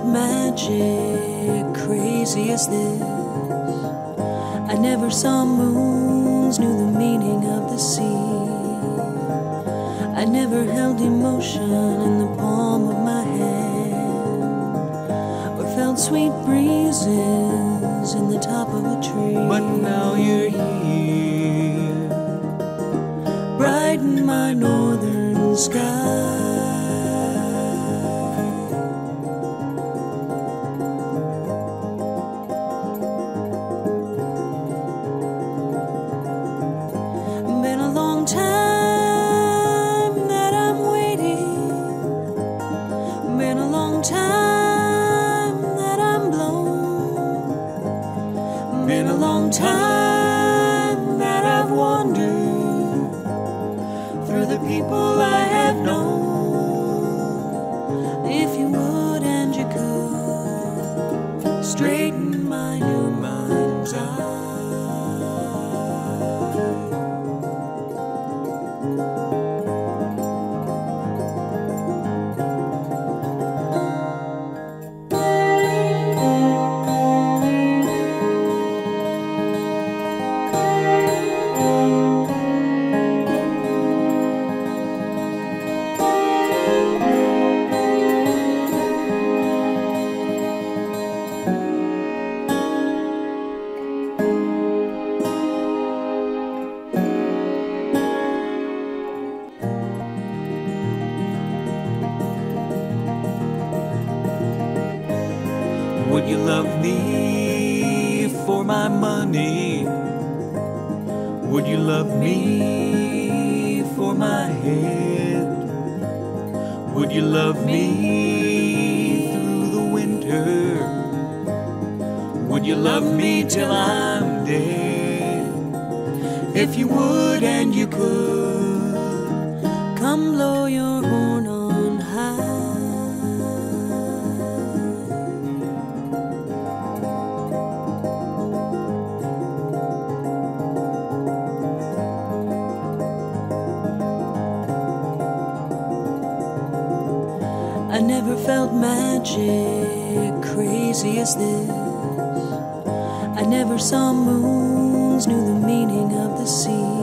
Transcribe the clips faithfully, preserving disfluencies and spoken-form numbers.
magic crazy as this. I never saw moons, knew the meaning of the sea. I never held emotion in the palm of my hand, or felt sweet breezes in the top of a tree. But now you're here, brighten my northern sky. Been a long time that I'm waiting, been a long time that I'm blown, been a long time that I've wandered through the people I have known. If you would and you could straighten my new mind's eye. Would you love me for my money? Would you love me for my head? Would you love me through the winter? Would you love me till I'm dead? If you would and you could, come blow your horn on high. I never felt magic crazy as this. I never saw moons, knew the meaning of the sea.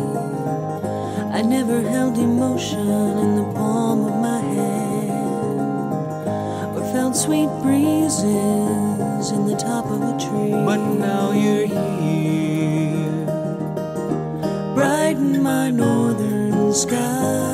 I never held emotion in the palm of my hand, or felt sweet breezes in the top of a tree. But now you're here, brighten my northern sky.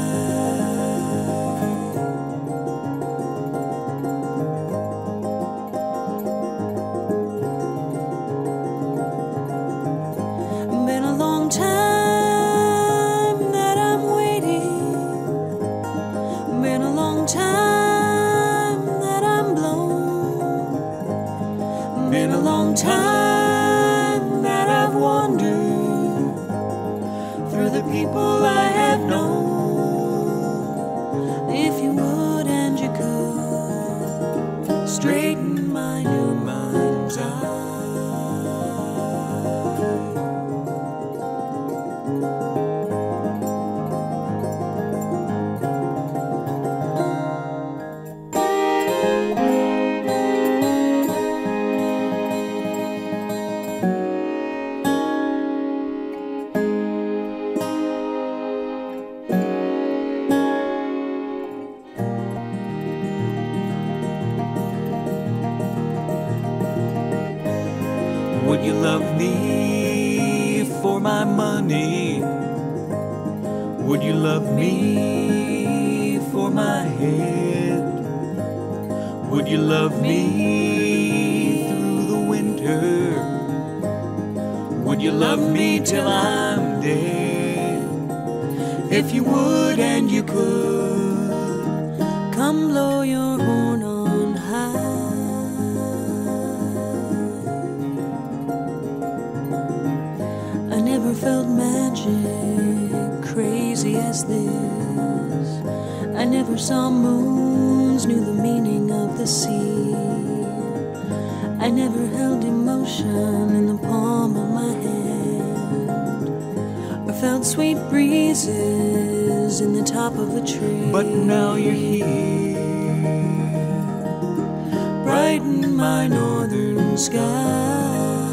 Been a long time that I'm waiting, been a long time that I'm blown, been a long time that I've wandered through the people I have known. If you would and you could straighten my new mind's eye. would you love me for my money? Would you love me for my head? Would you love me through the winter? Would you love me till I'm dead? If you would and you could, come blow your horn on high. I never felt magic crazy as this. I never saw moons, knew the meaning of the sea. I never held emotion in the palm of my hand, or felt sweet breezes in the top of a tree. But now you're here, brighten my northern sky.